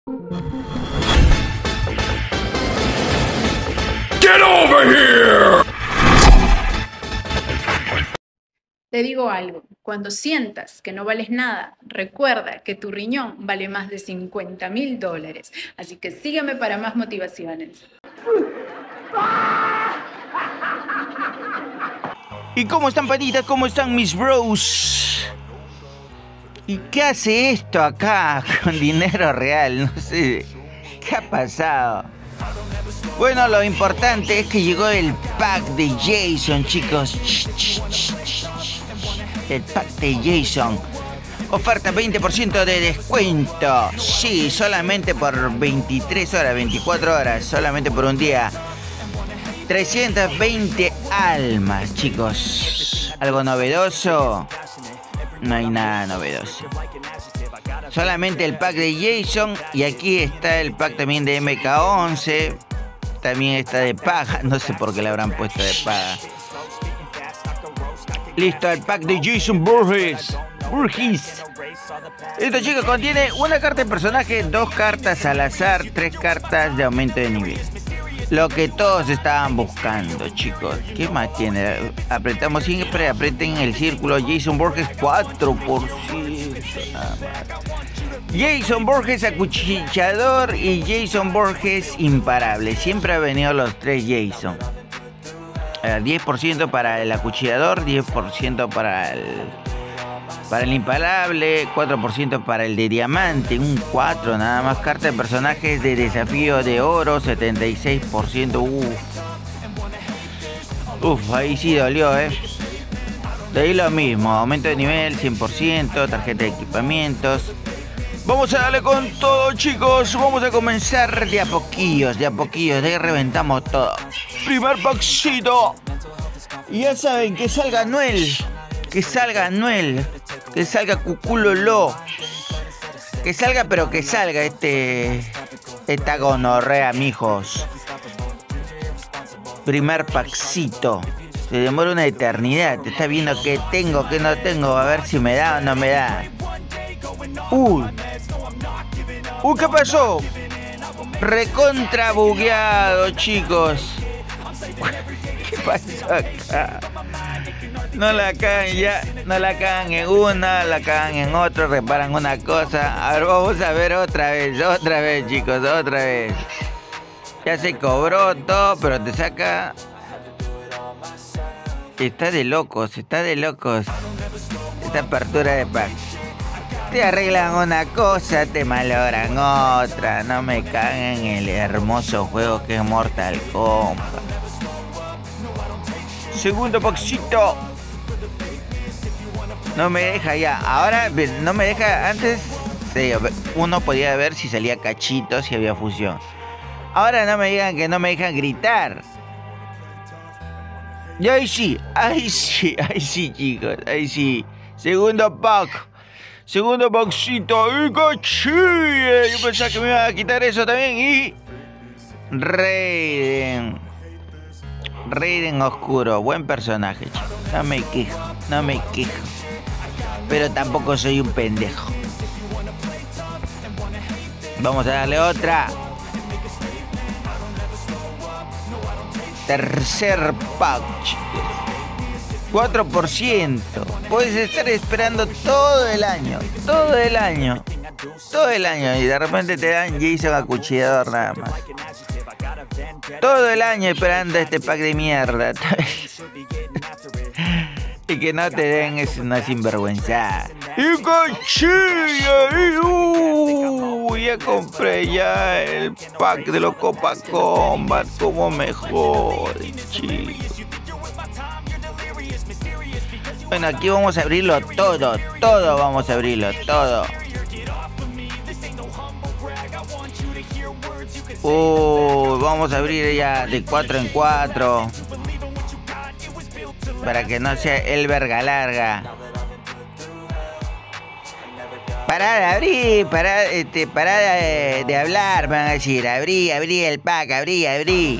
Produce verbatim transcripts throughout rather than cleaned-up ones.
Get over here! Te digo algo, cuando sientas que no vales nada, recuerda que tu riñón vale más de cincuenta mil dólares. Así que sígueme para más motivaciones. ¿Y cómo están, panitas? ¿Cómo están mis bros? ¿Y qué hace esto acá con dinero real? No sé, ¿qué ha pasado? Bueno, lo importante es que llegó el pack de Jason, chicos. El pack de Jason. Oferta veinte por ciento de descuento. Sí, solamente por veintitrés horas, veinticuatro horas. Solamente por un día. trescientas veinte almas, chicos. ¿Algo novedoso? No hay nada novedoso. Solamente el pack de Jason. Y aquí está el pack también de M K once. También está de paga. No sé por qué le habrán puesto de paga. Listo, el pack de Jason Voorhees. Voorhees. Esto, chicos, contiene una carta de personaje, dos cartas al azar, tres cartas de aumento de nivel. Lo que todos estaban buscando, chicos. ¿Qué más tiene? Apretamos siempre, aprieten el círculo. Jason Voorhees cuatro por ciento. Nada más. Jason Voorhees acuchillador y Jason Voorhees imparable. Siempre han venido los tres Jason. Uh, diez por ciento para el acuchillador, diez por ciento para el, para el imparable, cuatro por ciento para el de diamante, un cuatro nada más. Carta de personajes de desafío de oro, setenta y seis por ciento. Uf, Uf ahí sí dolió, eh. De ahí lo mismo, aumento de nivel, cien por ciento, tarjeta de equipamientos. Vamos a darle con todo, chicos. Vamos a comenzar de a poquillos, de a poquillos. De ahí reventamos todo. Primer packcito. Y ya saben, que salga Anuel. Que salga Anuel. Que salga Cuculolo. Que salga, pero que salga este... Esta gonorrea, mijos. Primer packcito. Se demora una eternidad. Te está viendo qué tengo, qué no tengo. A ver si me da o no me da. Uy. Uy, ¿qué pasó? Recontra bugueado, chicos. ¿Qué pasó acá? No la cagan ya, no la cagan en una, la cagan en otra, reparan una cosa. A ver, vamos a ver otra vez, otra vez, chicos, otra vez. Ya se cobró todo, pero te saca... Está de locos, está de locos. Esta apertura de pack. Te arreglan una cosa, te malogran otra. No me cagan en el hermoso juego que es Mortal Kombat. Segundo packcito. No me deja ya. Ahora no me deja. Antes uno podía ver si salía cachito, si había fusión. Ahora no me digan que no me dejan gritar. Y ahí sí, ahí sí, ahí sí, chicos, ahí sí. Segundo pack. Segundo packcito. ¡Y cachille! Yo pensaba que me iba a quitar eso también. Y... Raiden. Raiden oscuro. Buen personaje, chicos. No me quejo, no me quejo. Pero tampoco soy un pendejo. Vamos a darle otra. Tercer pack, chicos. cuatro por ciento. Puedes estar esperando todo el año. Todo el año. Todo el año. Y de repente te dan Jason acuchillador nada más. Todo el año esperando este pack de mierda. Y que no te den es una sinvergüenza. ¡Y cachilla! ¡Uh! Ya compré ya el pack de los Copa Combat. Como mejor, chicos. Bueno, aquí vamos a abrirlo todo. Todo vamos a abrirlo, todo. Uh, vamos a abrir ya de cuatro en cuatro. Para que no sea el verga larga. Pará de abrir, pará, este, pará de, de hablar, me van a decir. Abrí, abrí el pack, abrí, abrí.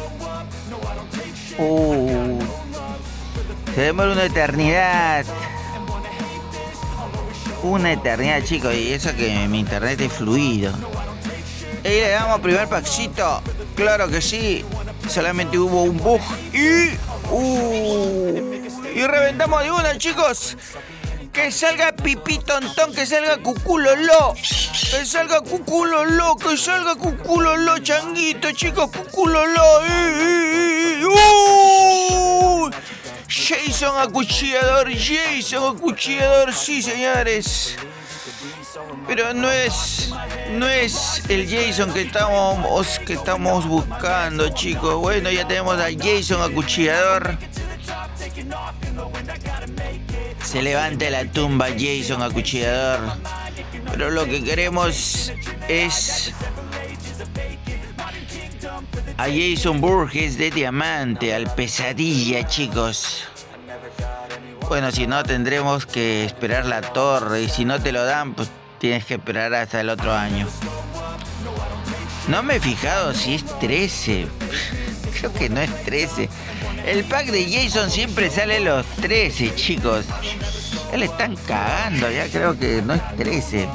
Uh, se demora una eternidad. Una eternidad, chicos. Y eso que mi internet es fluido. Y le damos primer packcito. Claro que sí. Solamente hubo un bug y... Uh, y reventamos de una, chicos. Que salga Pipí Tontón, que salga Cuculoló. Que salga Cuculoló, que salga Cuculoló, changuito, chicos, Cuculoló. ¡Eh, eh, eh! ¡Uh! Jason Acuchillador, Jason Acuchillador, sí, señores. Pero no es, no es el Jason que estamos, que estamos buscando, chicos. Bueno, ya tenemos al Jason Acuchillador. Se levanta la tumba Jason Acuchillador. Pero lo que queremos es a Jason Burgess de diamante, al Pesadilla, chicos. Bueno, si no, tendremos que esperar la torre. Y si no te lo dan, pues tienes que esperar hasta el otro año. No me he fijado si es trece. Creo que no es trece. El pack de Jason siempre sale los trece, chicos. Ya le están cagando, ya creo que no es trece.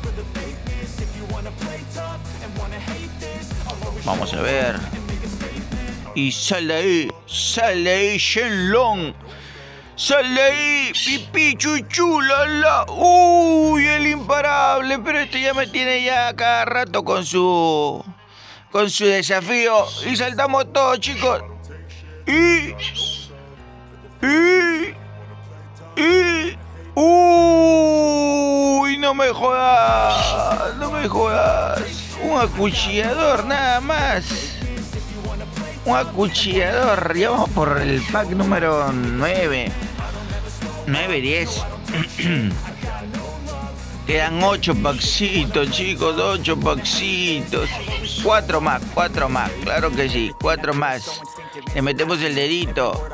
Vamos a ver. Y sal de ahí, sal de ahí, Shenlong. Sal de ahí, Pipí Chuchu, la la. Uy, el imparable. Pero este ya me tiene ya cada rato con su... Con su desafío. Y saltamos todos, chicos. Y... Y... Y... Uy, no me jodas. No me jodas. Un acuchillador, nada más. Un acuchillador. Ya vamos por el pack número nueve. nueve, diez. Quedan ocho packsitos, chicos. ocho packsitos. cuatro más, cuatro más. Claro que sí, cuatro más. Le metemos el dedito.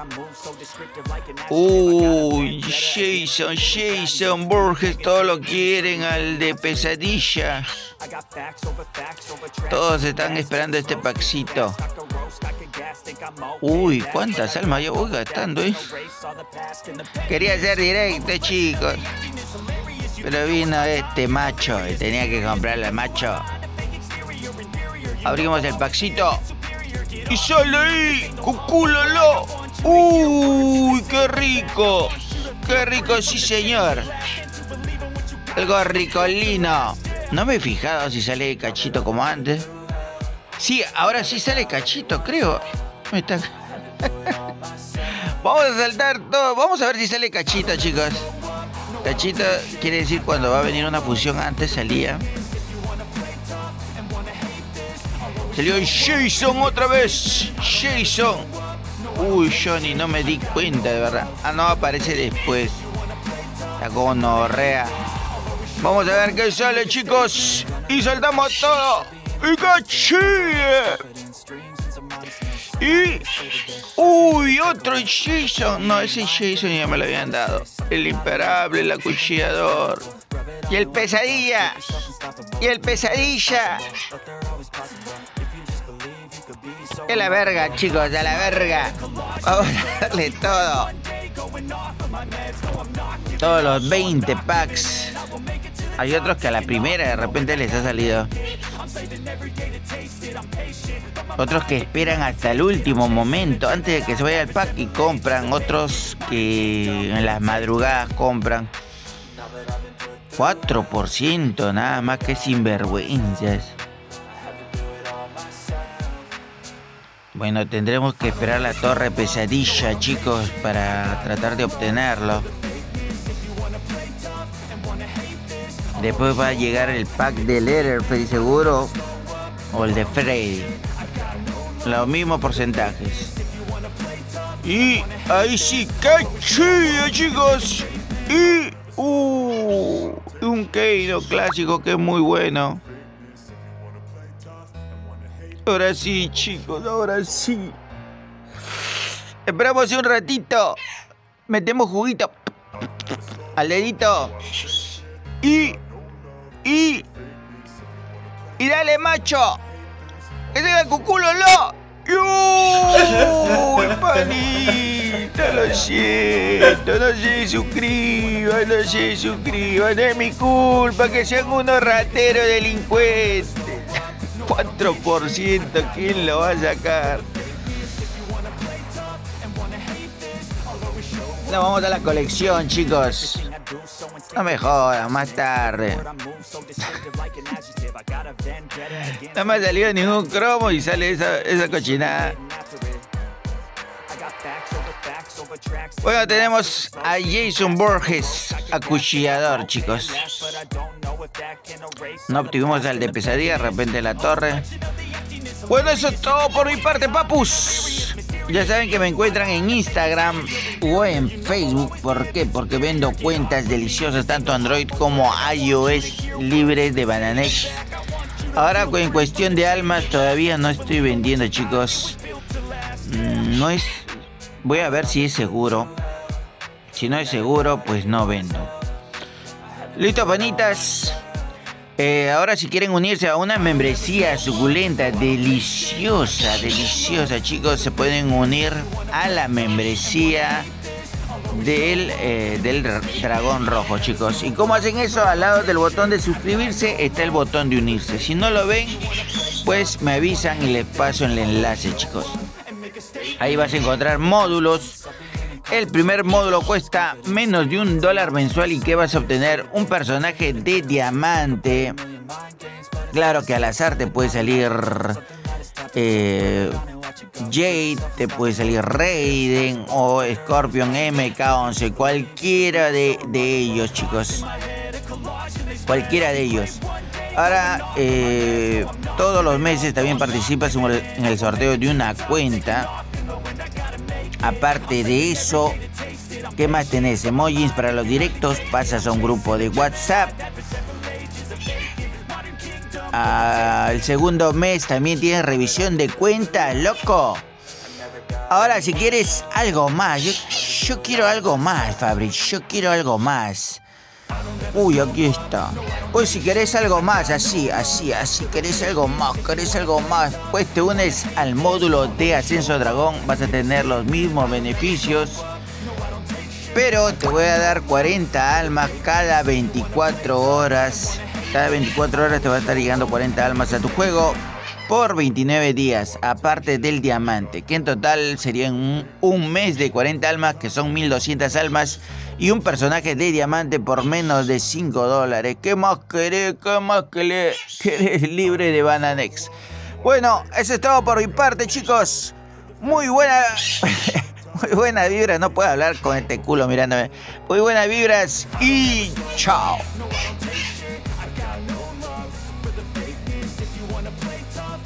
Uy, Jason, Jason Burgess, todos lo quieren al de Pesadilla. Todos están esperando este packcito. Uy, cuántas almas yo voy gastando, ¿eh? Quería ser directo, chicos. Pero vino este macho y tenía que comprarle al macho. Abrimos el packcito. ¡Y sale ahí! ¡Cuculoló! ¡Uy, qué rico! ¡Qué rico, sí, señor! Algo ricolino. No me he fijado si sale cachito como antes. Sí, ahora sí sale cachito, creo. Me está... Vamos a saltar todo. Vamos a ver si sale cachito, chicos. Cachito quiere decir cuando va a venir una fusión. Antes salía. Salió Jason otra vez. Jason. Uy, Johnny, no me di cuenta, de verdad. Ah, no, aparece después. La gonorrea. Vamos a ver qué sale, chicos. Y saltamos todo. Y cachille. Y... Uy, otro Jason. No, ese Jason ya me lo habían dado. El imparable, el acuchillador. Y el Pesadilla. Y el Pesadilla. A la verga, chicos, a la verga. Vamos a darle todo. Todos los veinte packs. Hay otros que a la primera de repente les ha salido. Otros que esperan hasta el último momento, antes de que se vaya el pack, y compran. Otros que en las madrugadas compran. cuatro por ciento nada más, que sinvergüenzas. Bueno, tendremos que esperar la torre Pesadilla, chicos, para tratar de obtenerlo. Después va a llegar el pack de Leatherface seguro, o el de Freddy. Los mismos porcentajes. Y ahí sí, cachilla, chicos. Y uh, un Kano clásico que es muy bueno. Ahora sí, chicos, ahora sí. Esperamos un ratito. Metemos juguito al dedito. Y... Y... Y dale, macho. Que tenga el cuculoló. ¡Uy, panita! Lo siento, no se suscriban, no se suscriban. No es mi culpa que sean unos rateros delincuentes. cuatro por ciento, ¿quién lo va a sacar? No, vamos a la colección, chicos. No me jodan, más tarde. No me ha salido ningún cromo y sale esa, esa cochinada. Bueno, tenemos a Jason Borges, acuchillador, chicos. No obtuvimos al de pesadilla, de repente la torre. Bueno, eso es todo por mi parte, papus. Ya saben que me encuentran en Instagram o en Facebook. ¿Por qué? Porque vendo cuentas deliciosas, tanto Android como iOS, libres de Bananex. Ahora, en cuestión de almas, todavía no estoy vendiendo, chicos. No es... Voy a ver si es seguro. Si no es seguro, pues no vendo. Listo, panitas. Eh, ahora si quieren unirse a una membresía suculenta, deliciosa, deliciosa, chicos, se pueden unir a la membresía del, eh, del dragón rojo, chicos. ¿Y cómo hacen eso? Al lado del botón de suscribirse está el botón de unirse. Si no lo ven, pues me avisan y les paso el enlace, chicos. Ahí vas a encontrar módulos. El primer módulo cuesta menos de un dólar mensual y que vas a obtener un personaje de diamante. Claro que al azar te puede salir eh, Jade, te puede salir Raiden o Scorpion M K once. Cualquiera de, de ellos, chicos. Cualquiera de ellos. Ahora, eh, todos los meses también participas en el, en el sorteo de una cuenta. Aparte de eso, ¿qué más tenés? Emojis para los directos, pasas a un grupo de WhatsApp. Ah, el segundo mes también tienes revisión de cuentas, loco. Ahora, si quieres algo más, yo, yo quiero algo más, Fabri, yo quiero algo más. Uy, aquí está. Pues si querés algo más, así, así, así, querés algo más, querés algo más, pues te unes al módulo de Ascenso Dragón, vas a tener los mismos beneficios, pero te voy a dar cuarenta almas cada veinticuatro horas. Cada veinticuatro horas te va a estar llegando cuarenta almas a tu juego por veintinueve días, aparte del diamante, que en total serían un, un mes de cuarenta almas, que son mil doscientas almas, y un personaje de diamante por menos de cinco dólares. ¿Qué más querés? ¿Qué más querés? Querés libre de Bananex. Bueno, eso es todo por mi parte, chicos. Muy buena... Muy buenas vibras. No puedo hablar con este culo mirándome. Muy buenas vibras y chao.